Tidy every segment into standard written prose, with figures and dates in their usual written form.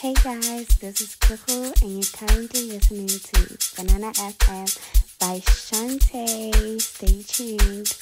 Hey guys, this is Kuku and you're currently listening to Banana FM by Shantae. Stay tuned.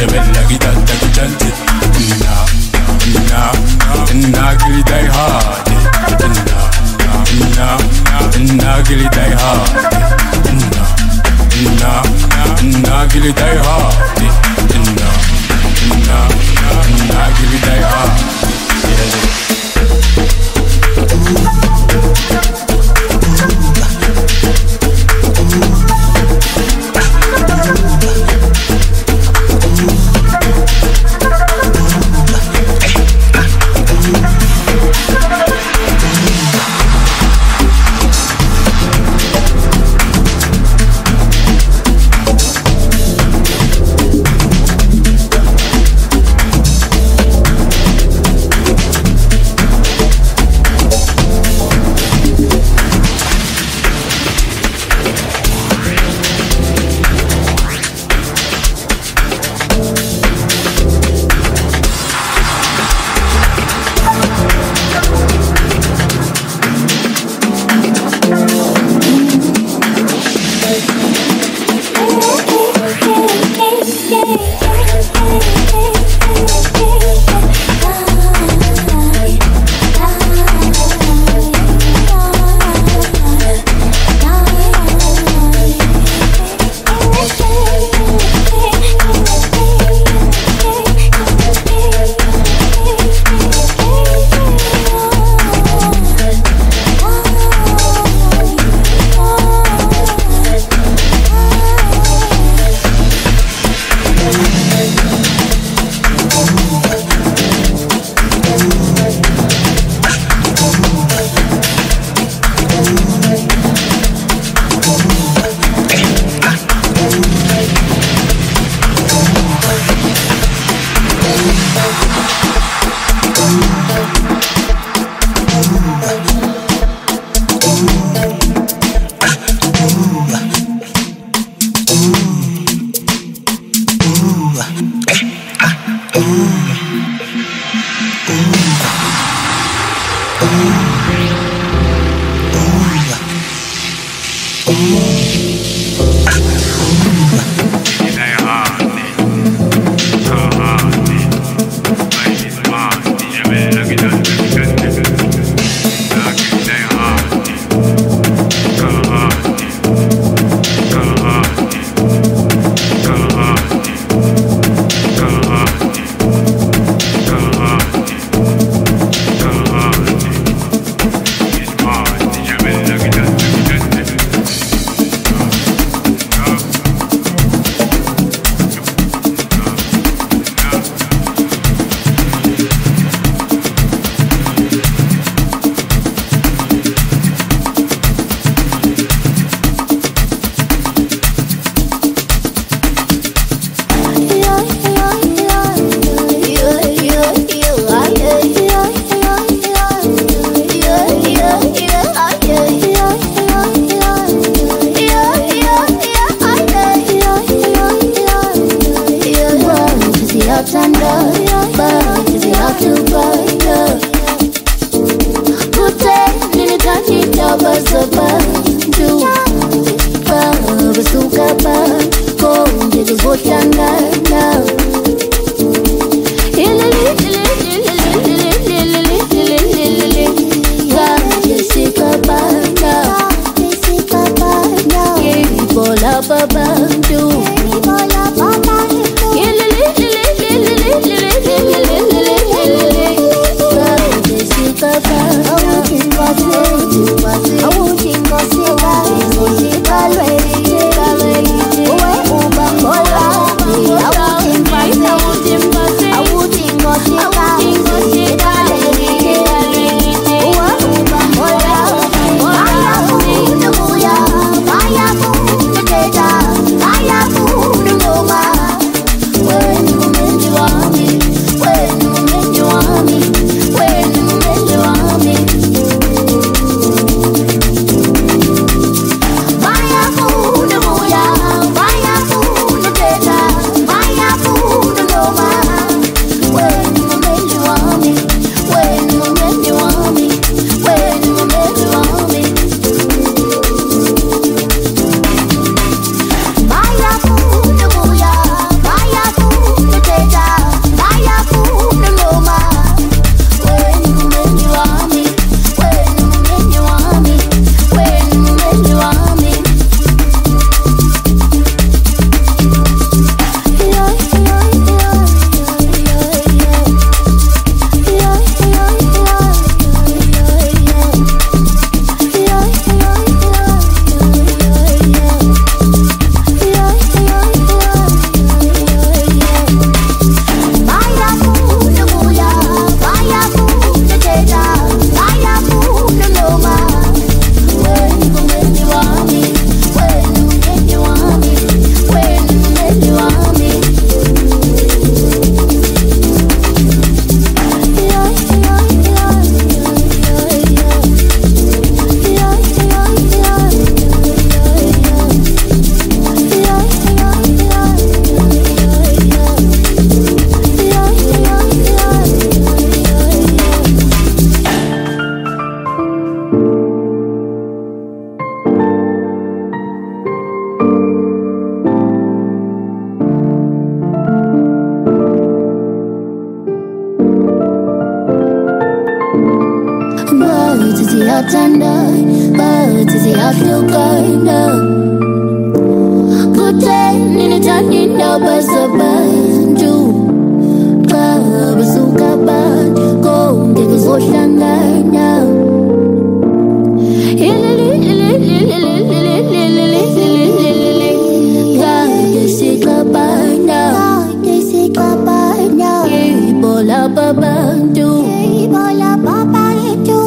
bella gitanta gitante. Inna gilly die hard. Inna gilly die hard. Inna gilly die hard. Inna gilly die hard. Baba, do. tandai Bazizi akukanda Kute nini tanina basa banju Kabasuka banju Konde kuzoshangana Ibola babandu Ibola babandu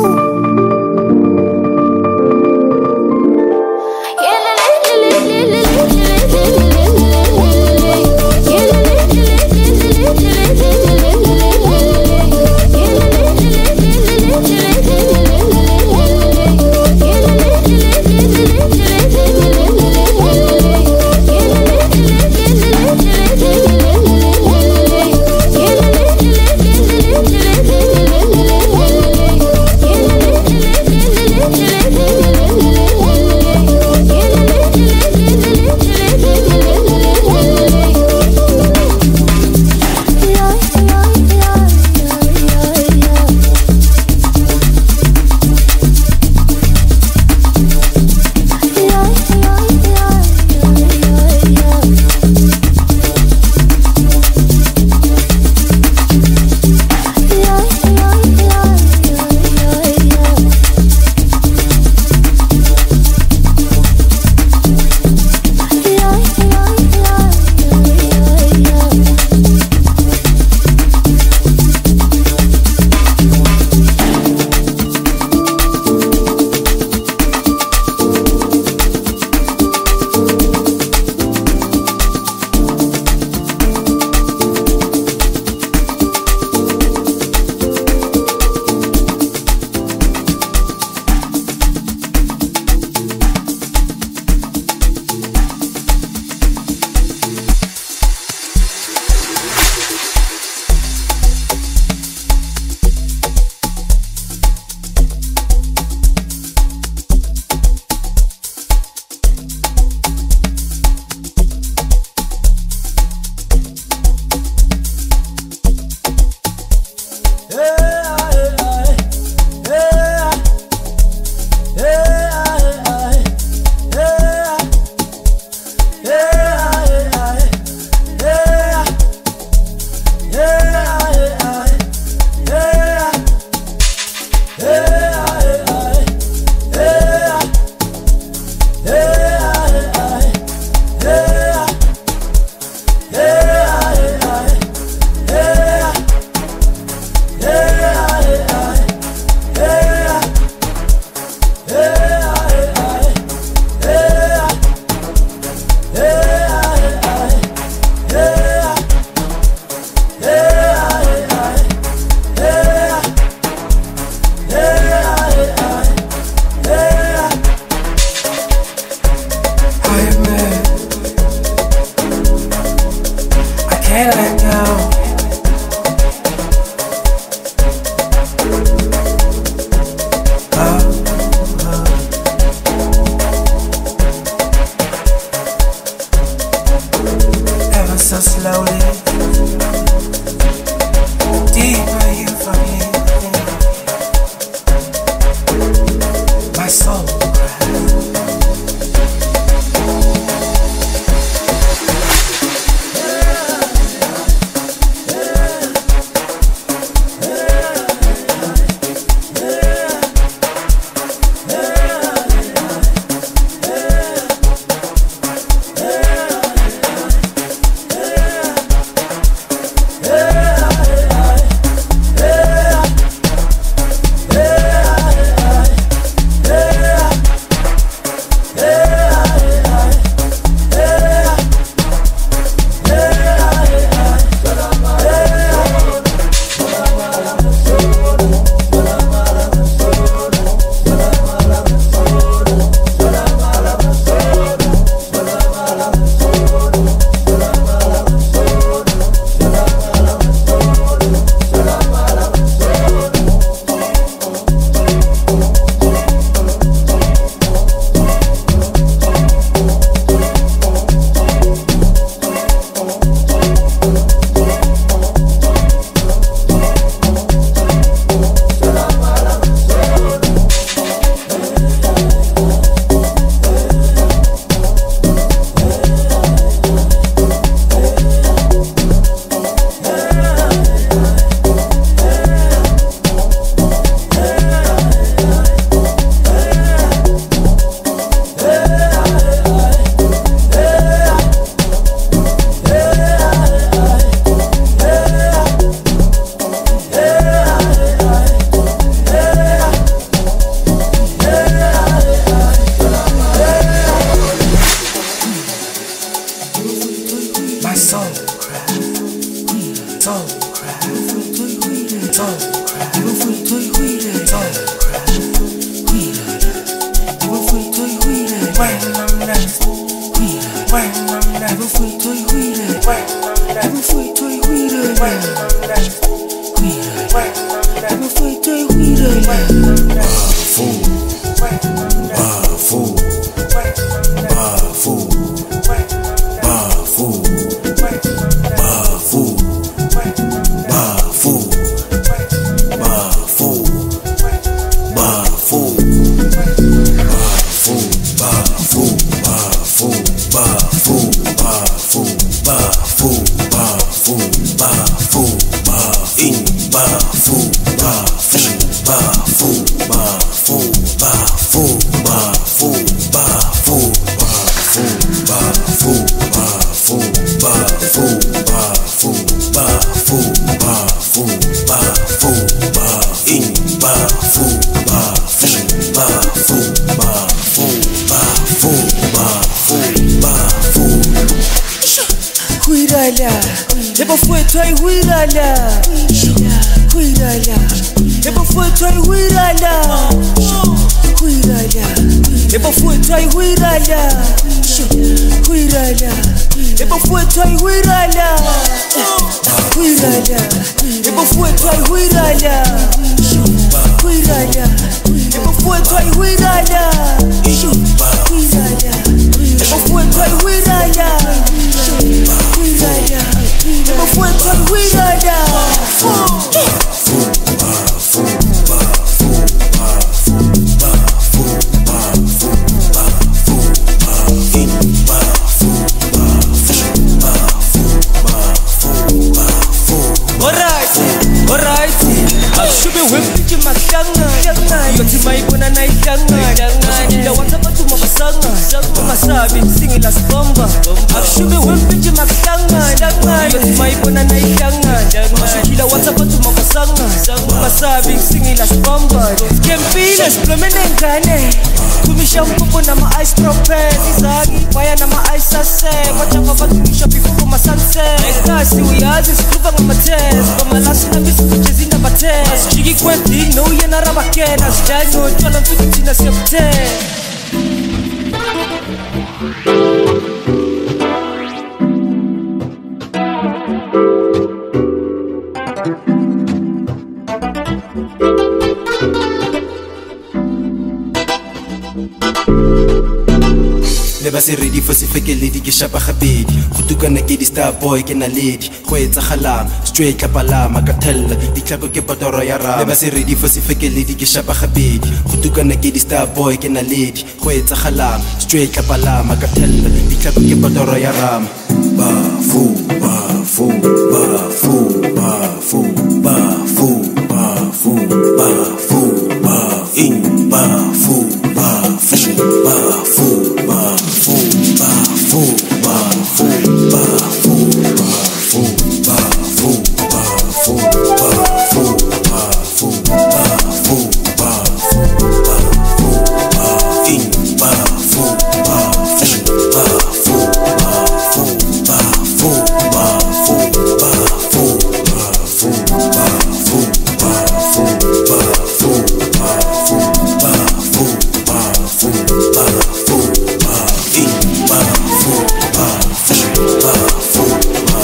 Se ready for se fake lady ke shapa gabedi go tukana ke di star boy ke na lady go etsa galang straight kapalama ka tella di tlhako ke patoro ya rama ba se ready for se fake lady ke shapa gabedi go tukana ke di star boy ke na lady go etsa galang straight kapalama ka tella di tlhako ke patoro ya rama ba fu ba fu ba fu ba fu ba fu ba fu ba fu ba in ba fu ba fu ba fu ba fu ba fu ba fu ba fu ba fu ba fu ba fu ba fu ba fu ba fu ba fu ba fu ba in ba fu ba fu ba fu ba fu ba fu ba fu ba fu ba fu ba fu ba fu ba fu ba fu ba fu ba fu ba fu ba in ba fu ba fu ba fu ba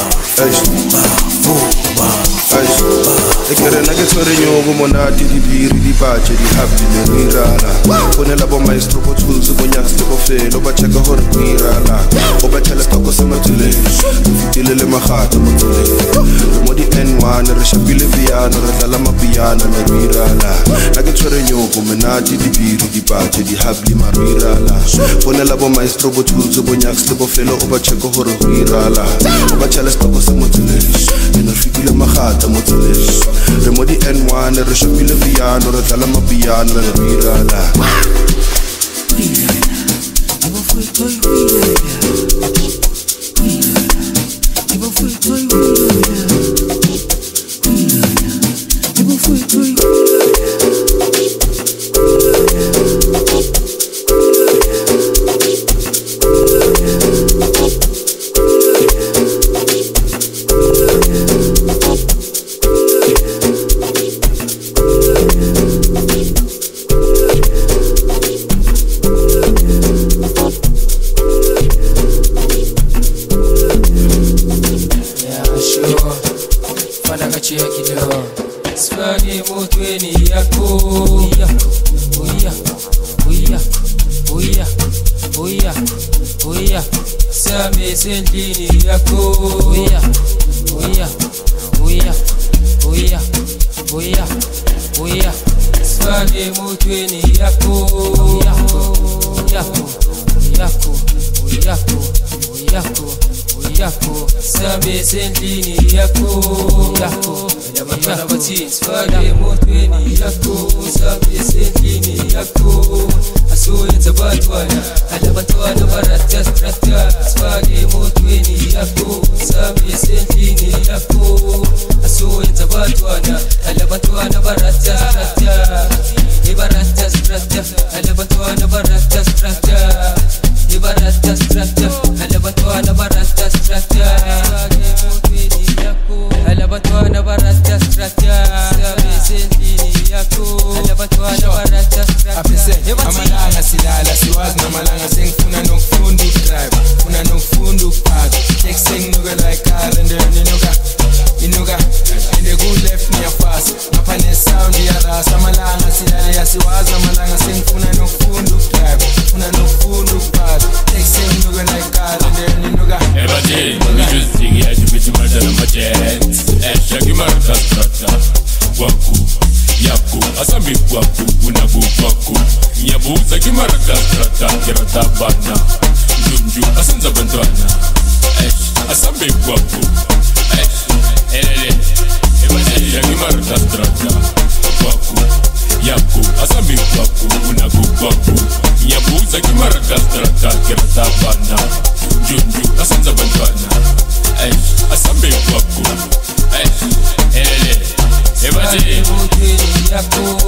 fu ba fu ba Ekere na ke tshwere nyobo monate di biri di batše di happy le go irala go ne la bo maestro go tshutse go nyaka se go felo ba cheka gore go irala go ba tshela stoko se matuleng go fitile le magata mo tseleng re mo di N1 re shapile piano re dlala mapiano le go irala na ke tshwere nyobo monate di biri di batše di happy maro irala go ne la bo maestro go tshutse go nyaka se go felo go ba cheka gore go irala go ba tshela stoko se matuleng re fitile magata mo tseleng re mo di N1 re shapile piano re dlala mapiano le go irala kilo fana kachia kilo Sifanye motweni yako Oya Same sendini yako Oya Sifanye motweni yako Yako Same sendini yako Alabana batin Sifanye motweni yako Same sendini yako Asuye tabatwana Alabatwana barata strata Sifanye motweni yako Same sendini yako Asuye tabatwana Alabatwana barata strata Ibarata strata Alabatwana barata strata Ibarata strata Alabatwana barata strata Alabatwana barata strata Sendini yako Alabatwana barata strata Amalanga silala siwazi namalanga sengifuna nokufunda ukudrive Funa nokufunda ukupaka Tek senginuka like car and inuka Ende ku left near fast Ngapha ne sound yarasa Amalanga silala yasiwazi namalanga sengifuna nokufunda ukudrive Funa nokufunda ukupaka Tek senginuka like car and inuka Ebati, mijuziki yashibiti madala majets Eshaki marata strata Waku, yaku, asami waku, unaku waku Nyabuza kimarata strata, kirata bana Junju, asanza bantwana Asami waku Elele, ebati, eshaki marata strata Waku, yaku, asami waku, unaku waku Nyabuza kimarata strata, kirata bana Junju, asanza bantwana Asami waku Elele, ebati motweni yako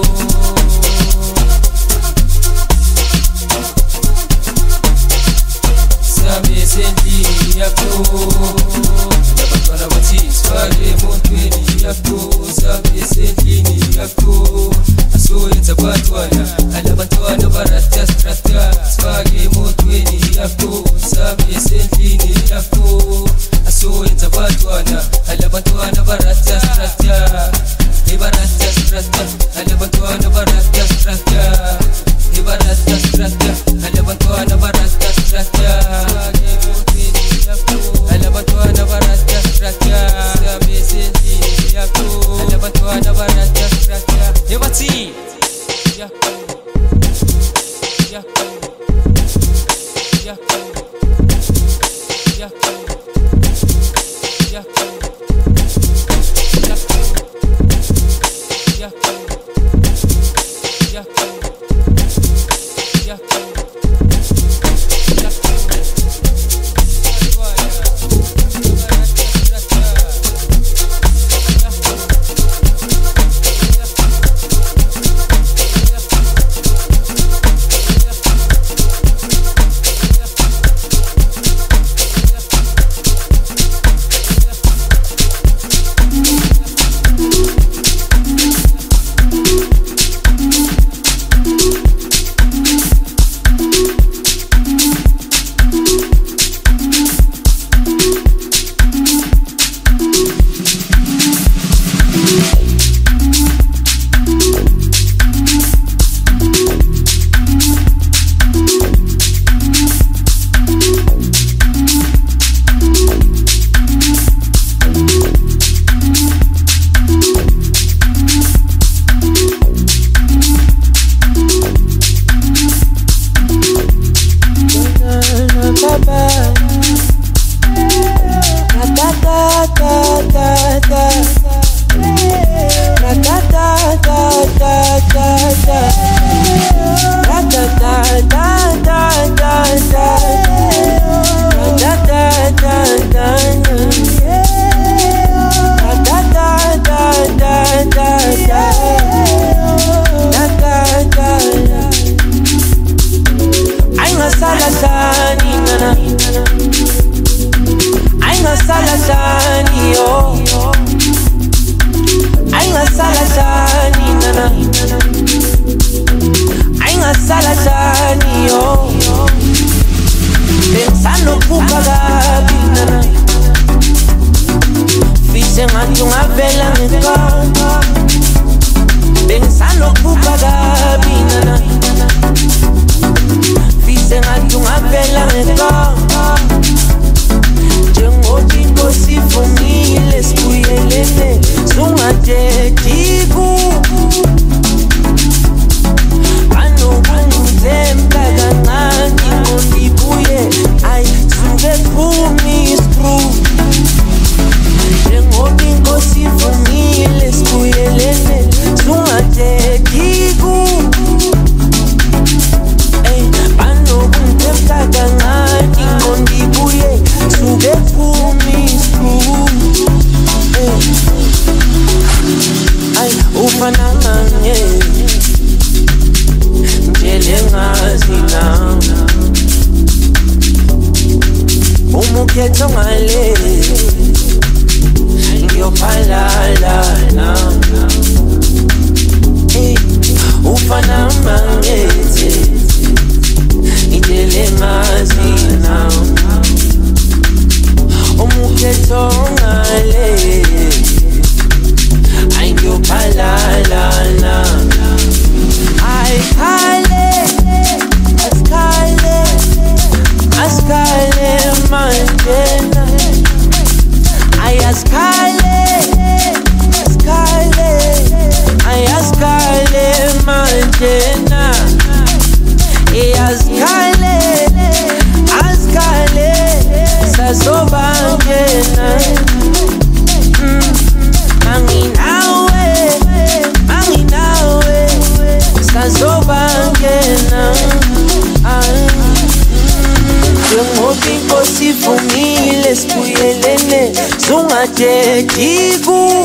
Same sendini yako Alabatwana batin Sifanye motweni yako Same sendini yako Asuye tabatwana Alabatwana barata strata Sifanye motweni yako Same sendini yako Asuye tabatwana Alabatwana barata strata Ibarata strata Alabatwana barata strata Ibarata strata Alabatwana barata strata Alabatwana barata strata Same sendini yako Alabatwana barata strata Ebati Yako Yako Yako Yako Yako Yako Yako sengathi ungavela ngekho bengisalokupha kabi nana sengathi ungavela ngekho njengoba inkosi ifungile sibuyelene sungadediku anokungizemka kancane ngondibuye ayisuke phumi screw njengoba inkosi ifungile sibuyelene sungadediku kancane ngondibuye suke phumi screw ay ufana ngane njelengazi na umukhetho ngale ngiyophalala na ufana mangete ijelengazi na umukhetho ngale ayingiyophalala na askale mantena ayaskale mantena askale sazobangena manginawe sazobangena njengoba inkosi ifungile sibuyelene sungadediku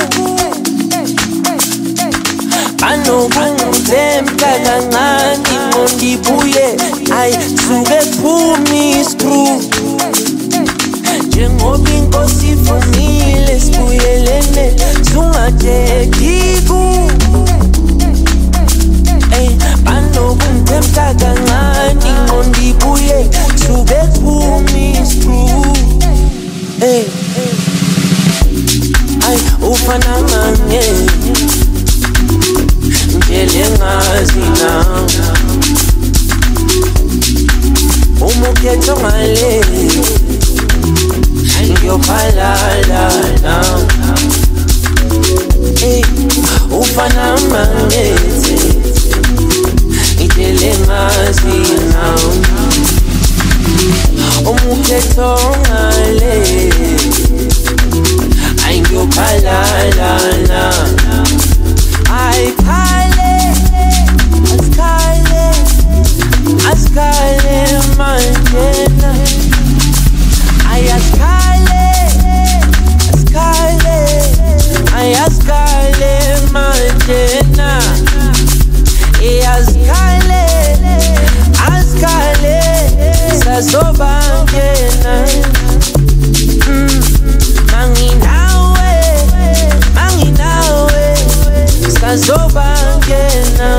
banokungizemka kancane ngondibuye ayisuke phumi screw njengoba inkosi ifungile sibuyelene sungadediku banokungizemka kancane ngondibuye suke phumi screw ay ufana ngane njelengazi na umukhetho ngale ngiyophalala na ufana mangete njelengazi na umukhetho ngale ayingiyophalala na askale mantena ayaskale mantena askale sazobangena manginawe sazobangena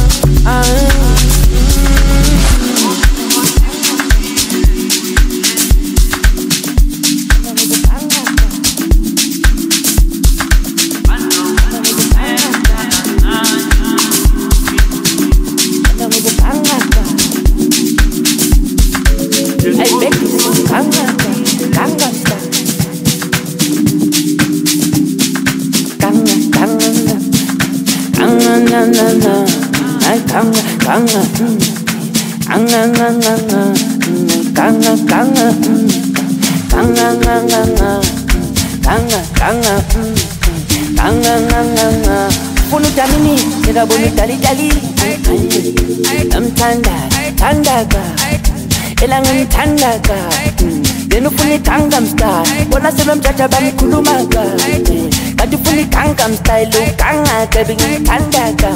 Punu jamini, sega bonu tali Namtandaka Elangan tandaka Denu funi tangam style Bona sebem chacha bami kulumaka Kati funi tangam style Lukanga kebing tandaka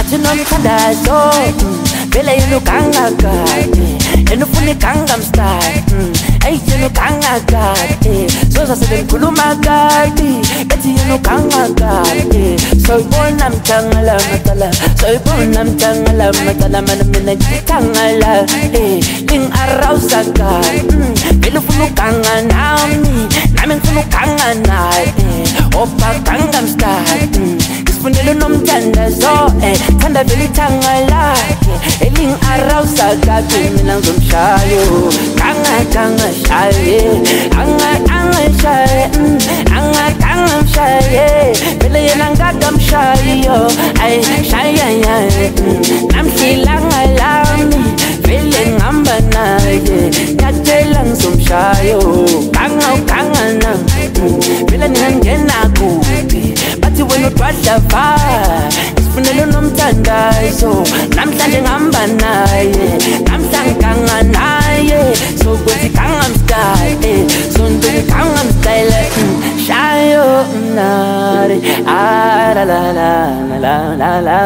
ngathi nomthandazo vele yena ukangaka yena ufuna iGangnam Style hey yena ukangaka soza sebengikhuluma kabi bethi yena ukangaka soyibona mthangala matala soyibona mthangala matala mina ngithangala lingarawusaka vele ufuna ukanga nami ngifuna ukanga naye opa Gangnam Style isifunelo nomthandazo thanda vele ithanga lakhe elingarawusa kabi mina ngizomshayo kanga shaye anga shaye anga shaye vele yena ngakamshayo ay shaya namhlilanga lami vele ngihamba naye ngiyatshela ngizomshayo kanga na vele ngingena kuphi bathi wena udwadlava isifunelo nomthandazo namhlanje ngihamba naye namhlanganga naye sokwenza iGangnam Style sonto iGangnam Style shayo nare la la la la la la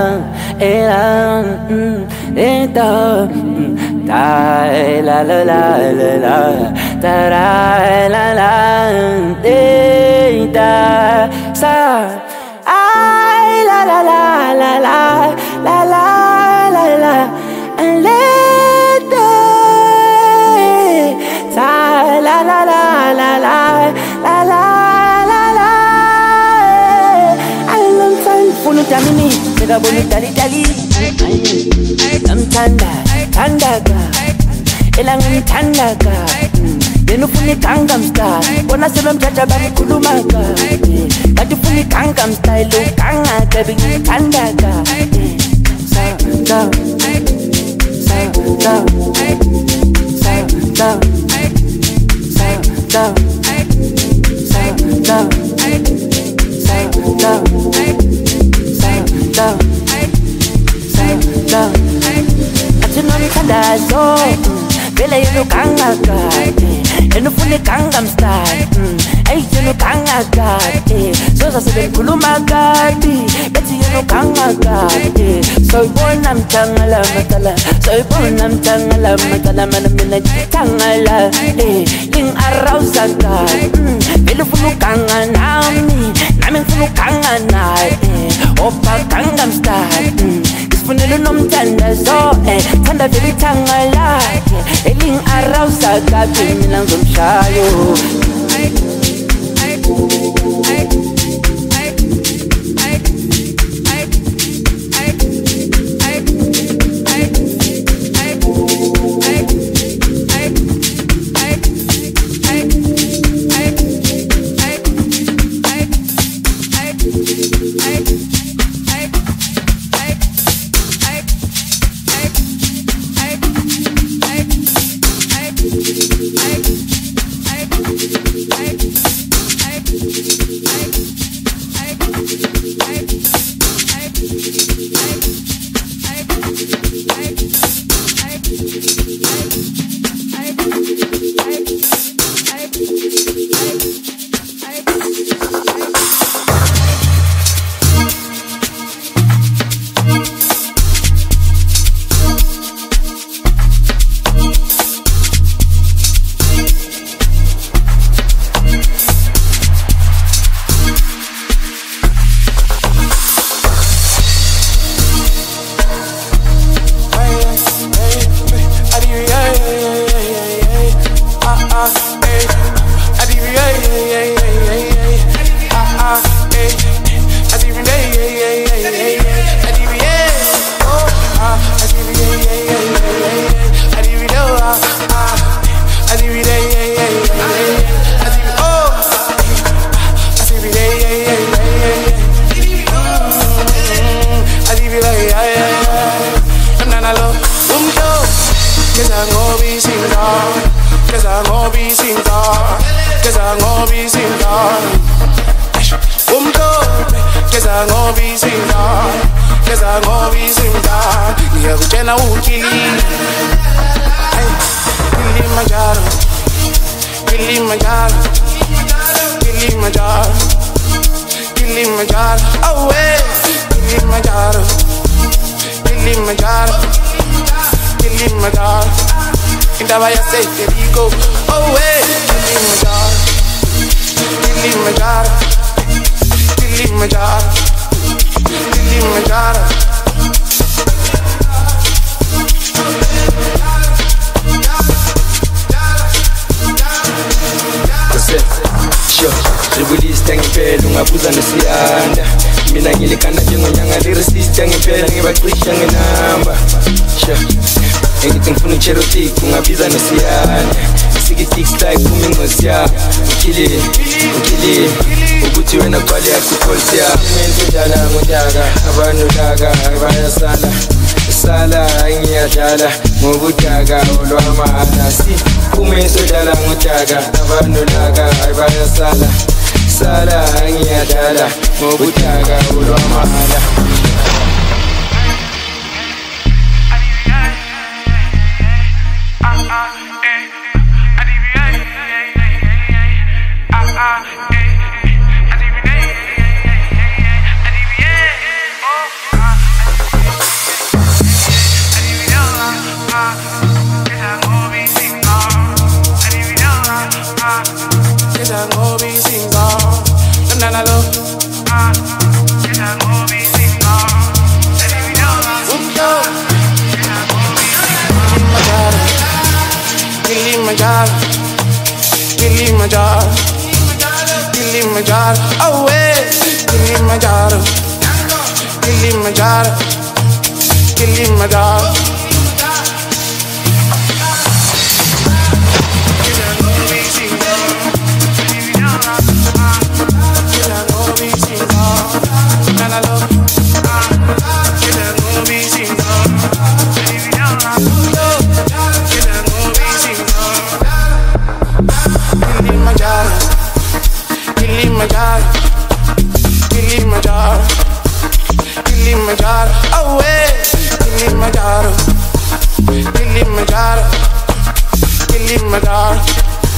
eta ta la la la la ta la la eta sa ay la la la la la la la la la and let ta la la la la la la la la la I love fun funu tamini mega bonu dali dali thandaga elangithandaga yena ufuna iGangnam Style bona sebemjaja bamkhulumaka bathi ufuna iGangnam Style ukangaka bengithandaga sa athi nomthandazo vele yena ukangaka yena ufuna iGangnam Style hey yena ukangaka soza sebengikhuluma kabi bethi yena ukangaka soyibona mthangala matala soyibona mthangala matala mina ngithangala lingarawusaka vele ufuna ukanga nami ngifuna ukanga naye opa Gangnam Style isifunelo nomthandazo thanda vele ithanga lakhe elingarawusa kabi mina ngizomshayo Kilimanjaro, Kilimanjaro. Indaba ya say Federico, oh hey, Kilimanjaro, Kilimanjaro, Kilimanjaro, Kilimanjaro. Release ngempela ungabuza nesiyanda mina ngilikanda njengonyanga liresist ngempela ngibacisha ngenamba ngithi ngifuna iCherotic ungabiza nesiyanda sikitix like kumingosi ya ukili ukuthi wena kwali yakho pulse ya menzindala ngonyaka abantu laka bayasala ngiyadlala ngobudaka olwamahana si kumesodala ngonyaka abantu laka bayasala ngiyadlala ngobudaka olwamahana Kilimanjaro, Kilimanjaro, oh hey, Kilimanjaro, Kilimanjaro, Kilimanjaro. Kilimanjaro, Kilimanjaro, Kilimanjaro, oh hey, Kilimanjaro, Kilimanjaro, Kilimanjaro.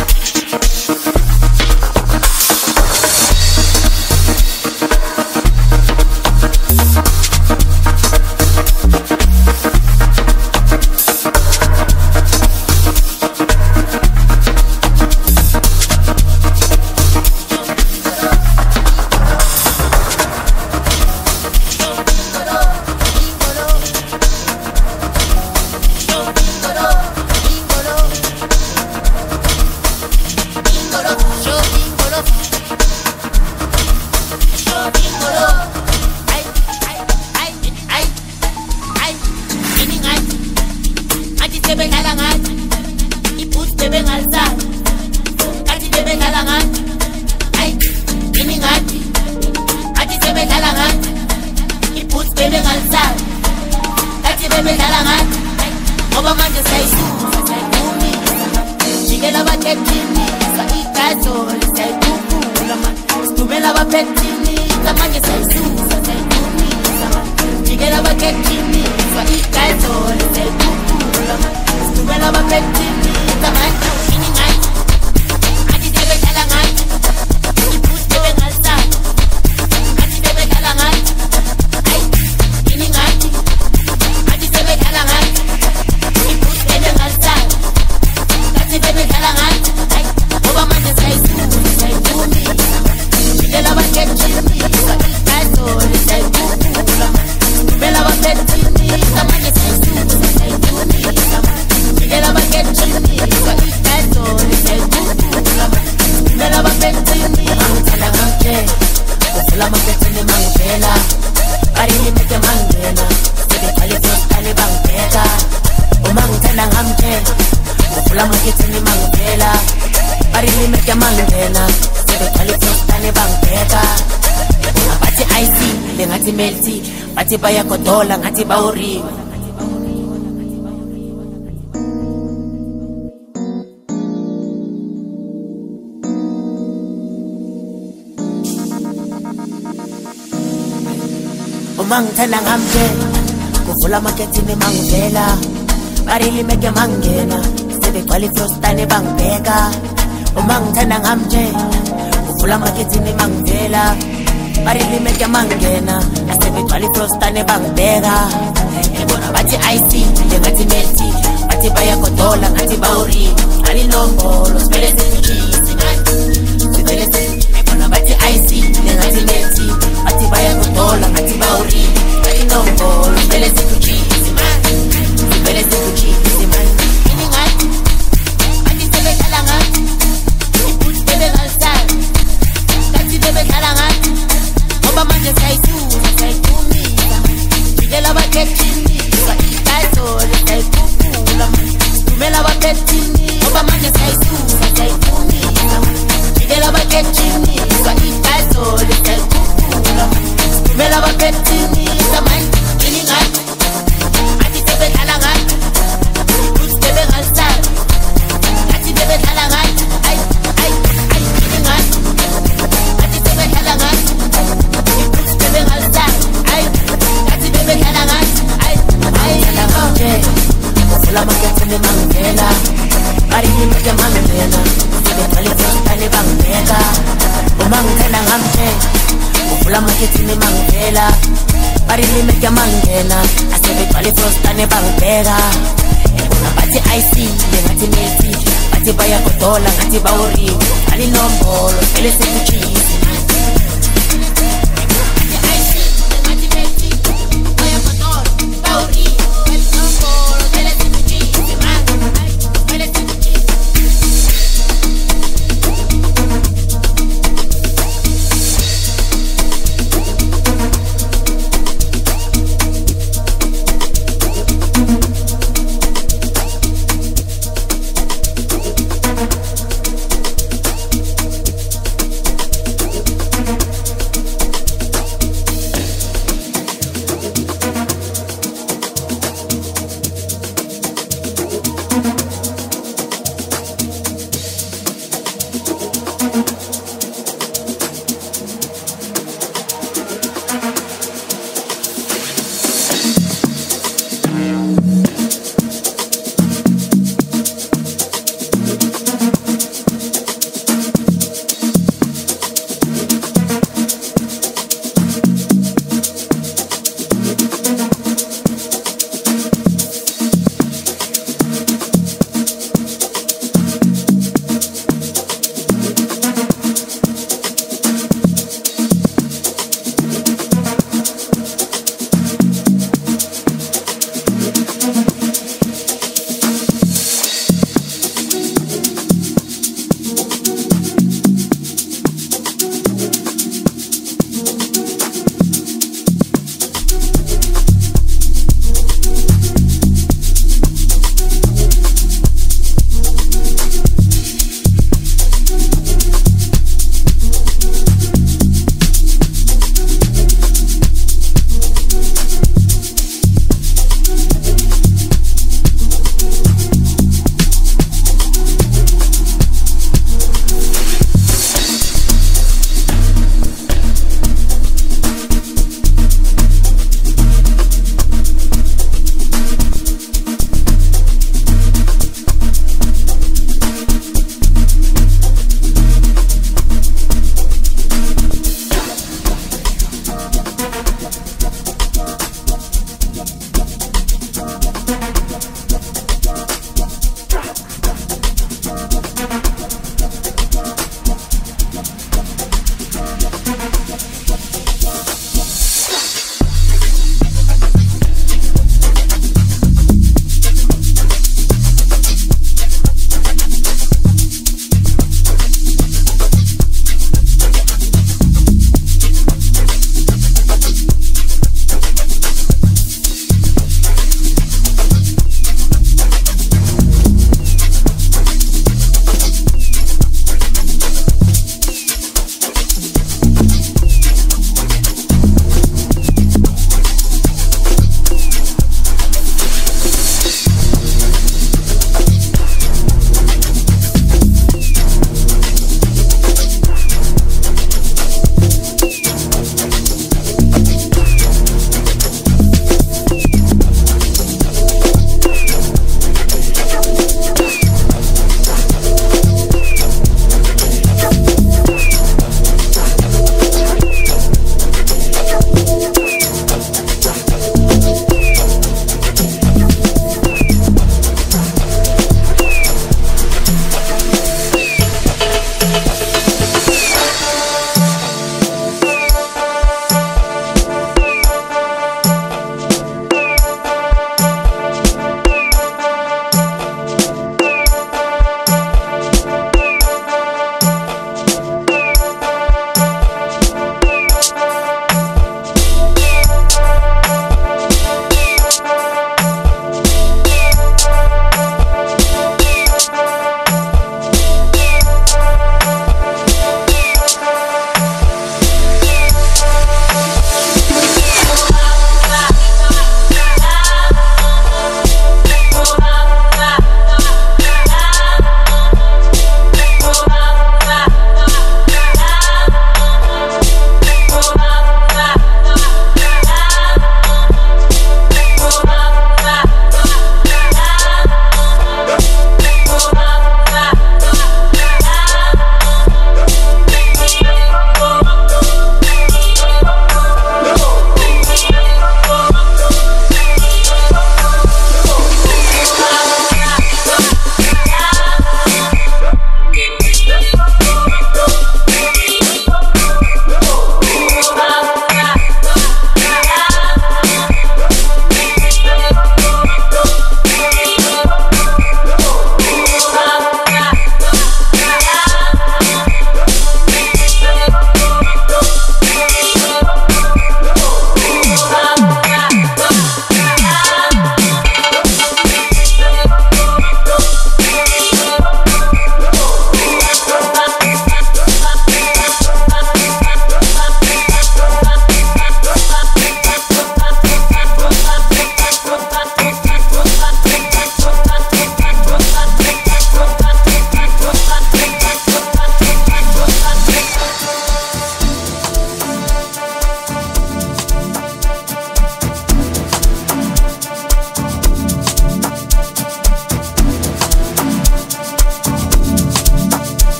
Bathi bayakodola ngathi bawuriwe uma ngithanda ngamke kuvula marketini mangivela barili meke mangena sebegcwala ifrostane bangibheka uma ngithanda ngamke kuvula marketini mangivela barilimeke mangena asebegcwala ifrostane bangibheka ebona bathi IC njengathi meti bathi bayagodola ngathi bawuri alinombolo sibele sifujisi sibele sifujisi ebona bathi IC njengathi meti bathi bayagodola ngathi bawuri alinombolo sibele sifujisi sibele sifujisi ini ngathi bathi sebekhala ngathi ukuthi bebekalsana ngathi bebekhala ngathi ngoba manje sayisuza sayidumisa ngidela abakethini sayidazole sayikhuphula dumela abakethini ngoba manje sayisuza sayidumisa ngidela abakethini sayidazole sayikhuphula dumela abakethini samanje ini ngathi athi sebekhala ngathi ukuthi bebengasala ngathi bebekhala ngathi ay ini ngathi athi sebekhala ngathi la maquette de mangela bari ni me mangela de pale frostane bangela o mangela ngamche la maquette de mangela bari ni me mangela asebe pale frostane bangela una bathi IC ngathi meti bathi baya godola ngathi bawuri ali nombolo sele sekuchisi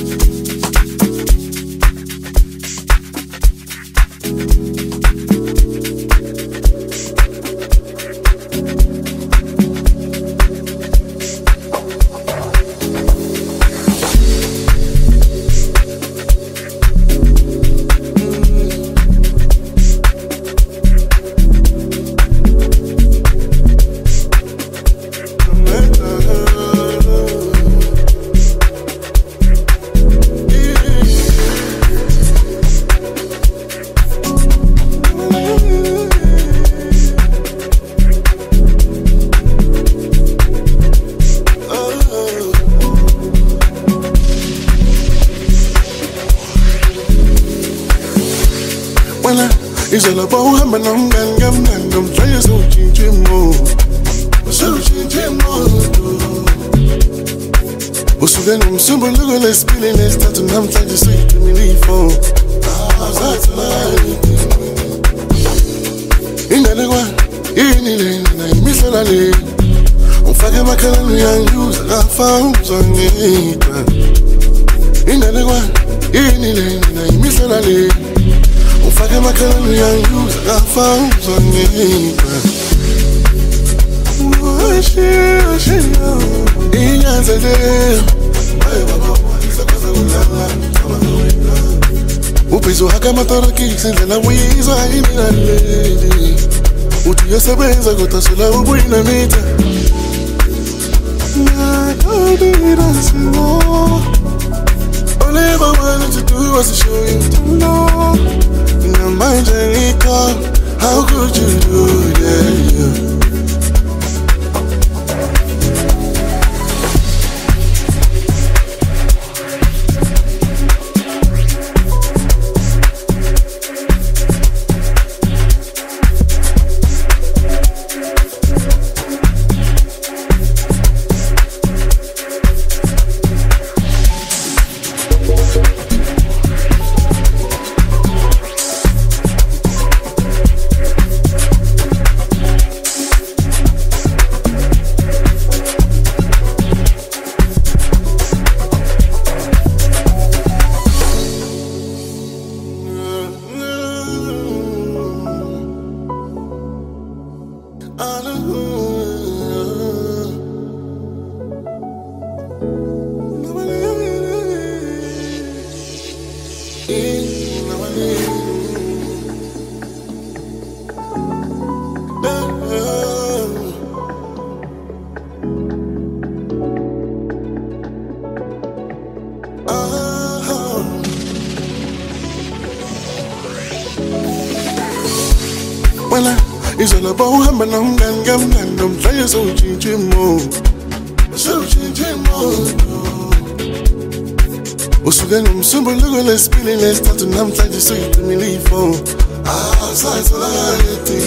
It's all about how man I'm trying so change more. So change more. What's you gonna simple look let's feeling let's start and I'm trying to say to me leave for. That's life. In the one, in the lane, I miss a lane. I'm fucking my calendar and use I found on it. In the one, in the lane, I miss a lane. Fucking my calendar and use I found on me. Upizo haka matoraki senzela wizo haina lady. Utu yasebenza kutasula ubuina mita. Na kodira sino. All I ever wanted to do was to show you to know. Now my journey come, how could you do that? It's all about how man I'm trying so change more. So change more. What's you gonna simple look let's feeling let's start and I'm trying to say to me leave for. Society.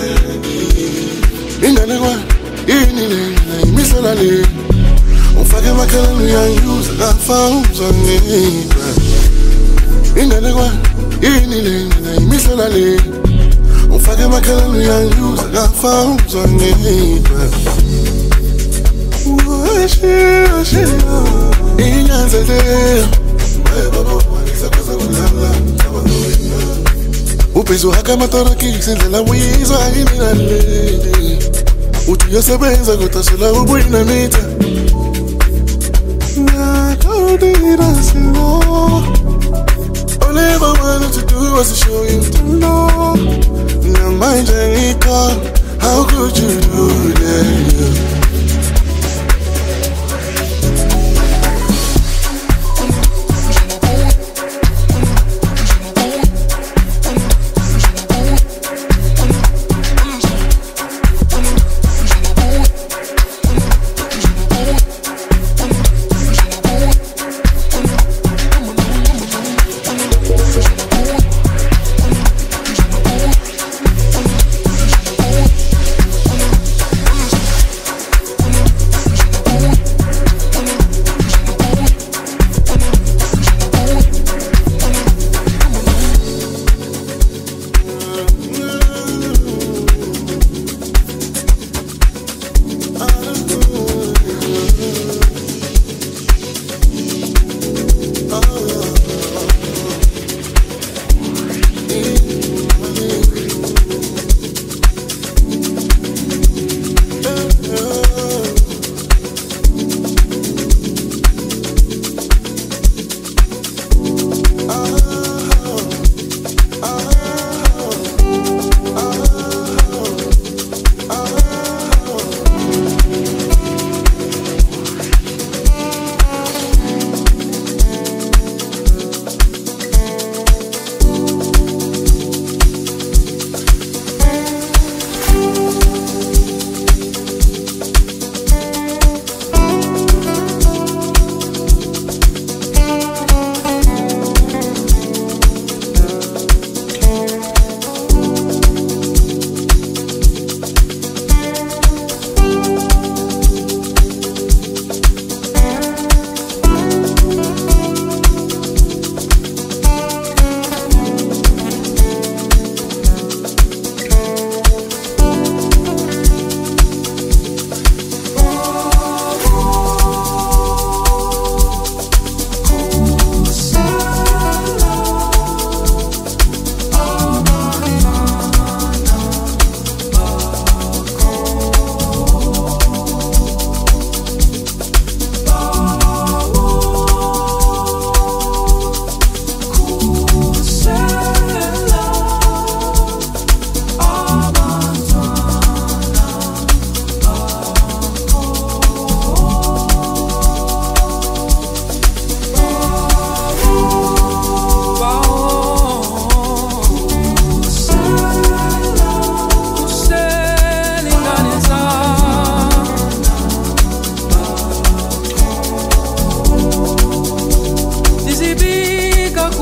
In the one, in the lane, I miss a lane. I'm fucking my calendar and use I found on me. In the one, in the lane, I miss a lane. I'm fucking my calendar and use I found on me. Upizo haka matoraki senzela wizo haina lady. Utu yasebenza kutasula ubuina mita. Na kodira sino. All I ever wanted to do was to show you to know. Now my journey come, how could you do that?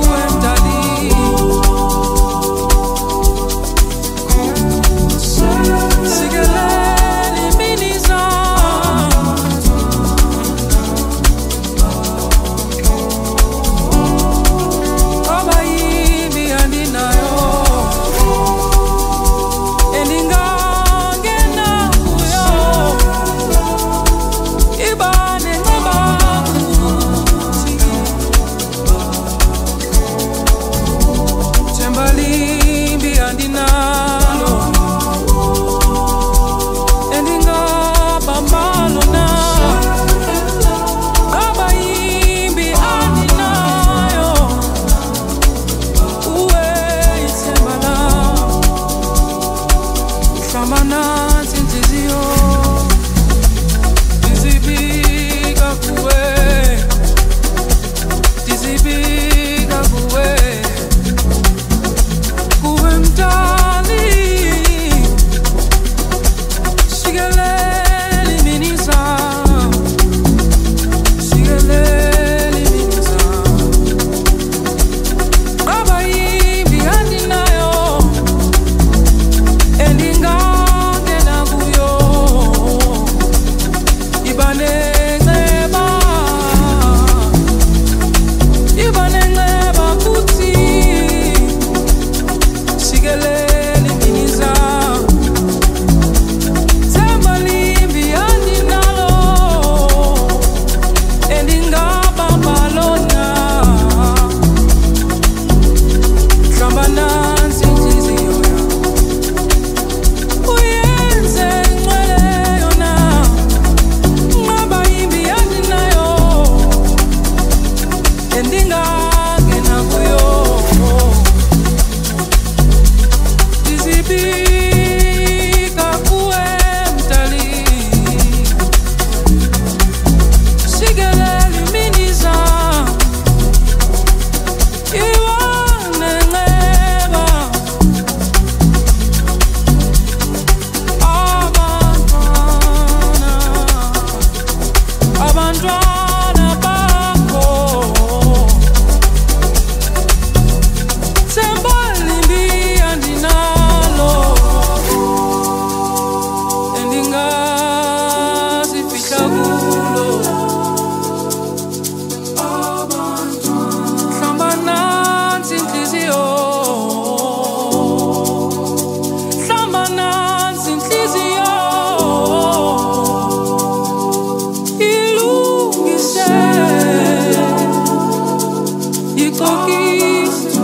Cookies.